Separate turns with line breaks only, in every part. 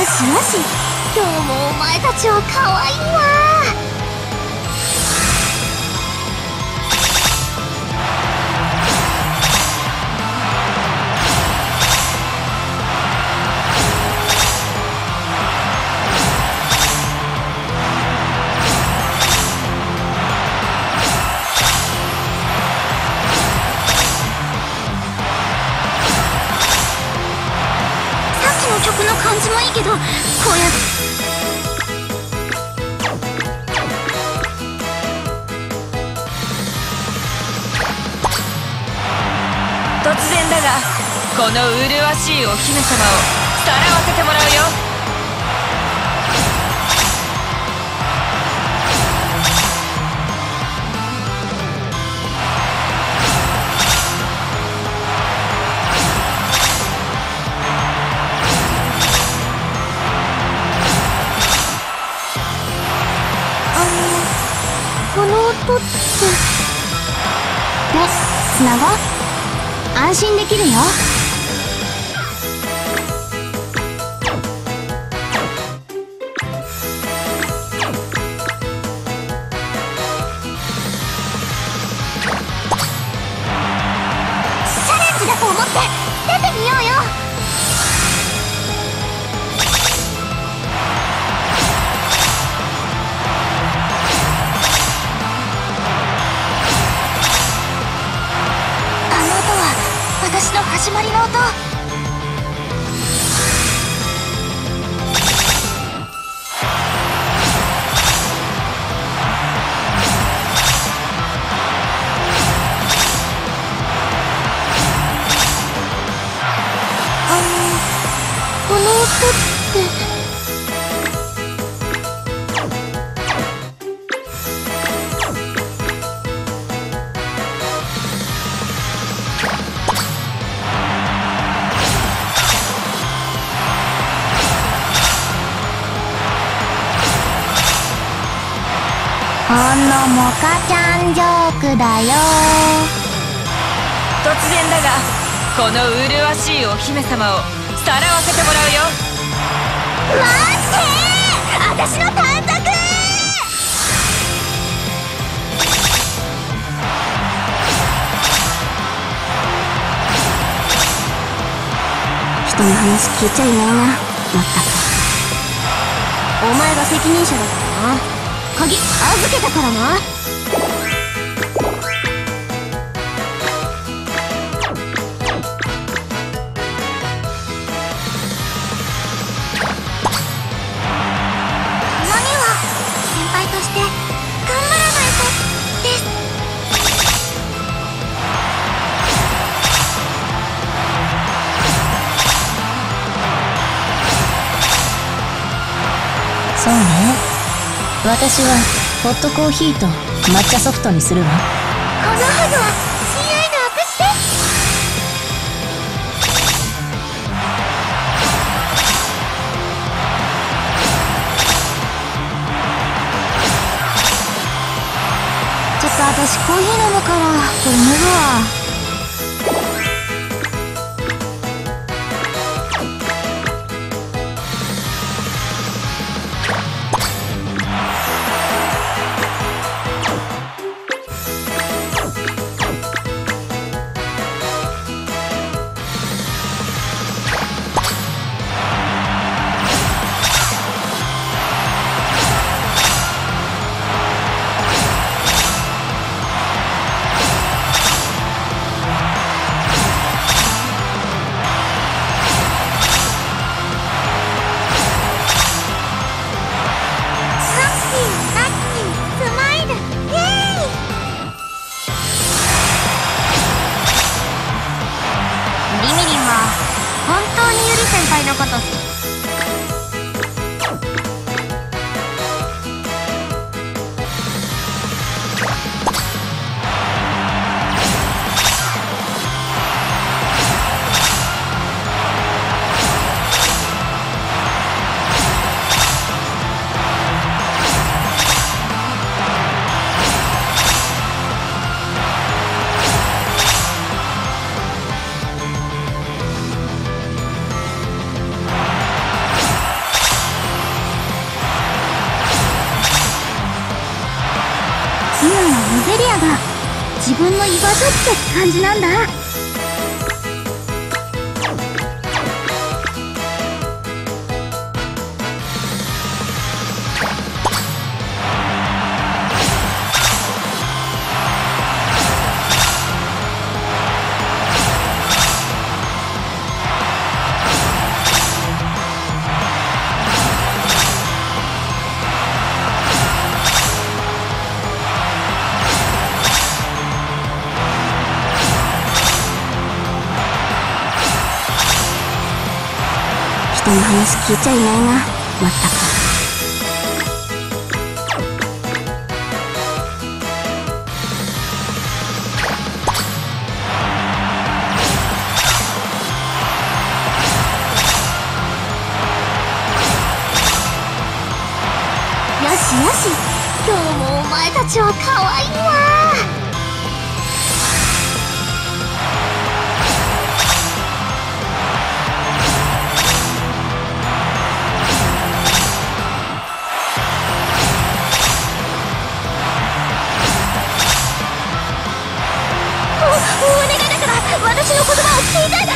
しよし、今日もお前たちは可愛いわ。曲の感じもいいけど、こうやって
突然だが、この麗しいお姫様をさらわせてもらうよ。
この音ってね、つなごう。安心できるよ。チャレンジだと思って出てみようよ。私の始まりの音。この音って。ほんのモカちゃんジョークだよ。
突然だが、この麗しいお姫様をさらわせてもらうよ。
待って、私の短冊。人の話聞いちゃいないな、まったく。お前が責任者だからな。鍵預けたからな。たまには先輩として頑張らないとです。
そうね。私はホットコーヒーと抹茶ソフトにするわ。
このハグは親愛の証です。ちょっと私コーヒー飲むからこれ脱ぐわ。本当にゆり先輩のこと好き。 ナが自分の居場所って感じなんだ。人の話聞いちゃいないな、まったく。よしよし、今日もお前たちは可愛いわ。お願いだから私の言葉を聞いて。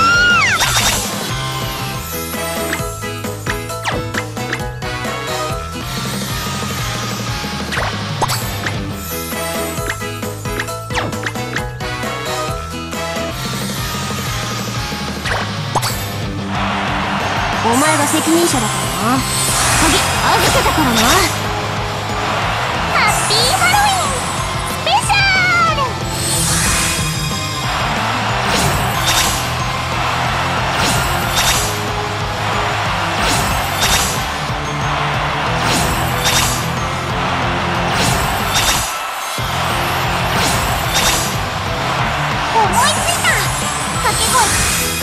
お前が責任者だからな。鍵預けたからな。ハッピーハロウィンスペシャル。思いついた。掛け声